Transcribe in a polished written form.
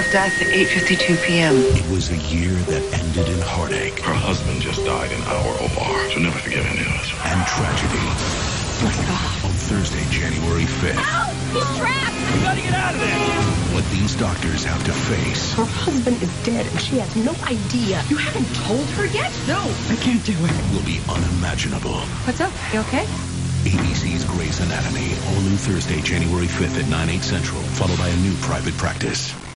Death at 8:52 p.m. It was a year that ended in heartache. Her husband just died in our OR. She'll never forgive any of us. And tragedy. Let's go. On Thursday, January 5th. Ow! He's trapped! We gotta get out of there! What these doctors have to face. Her husband is dead and she has no idea. You haven't told her yet? No, I can't do it. Will be unimaginable. What's up? You okay? ABC's Grey's Anatomy. All new Thursday, January 5th at 9/8 Central. Followed by a new Private Practice.